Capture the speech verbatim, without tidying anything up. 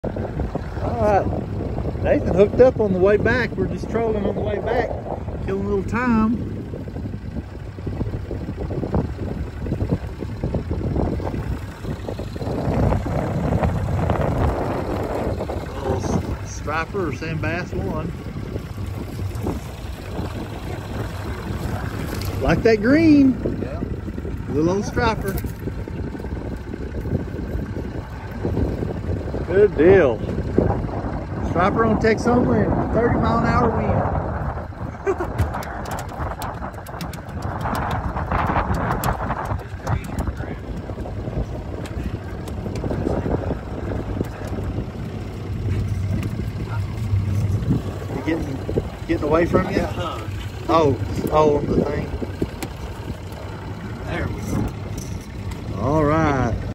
Alright, Nathan hooked up on the way back. We're just trolling on the way back, killing a little time. Little striper or sand bass one. Like that green. Yeah. Little old striper. Good deal. Striper on Texoma and thirty mile an hour wind. You getting getting away from you? Yeah. Oh, oh, on the thing.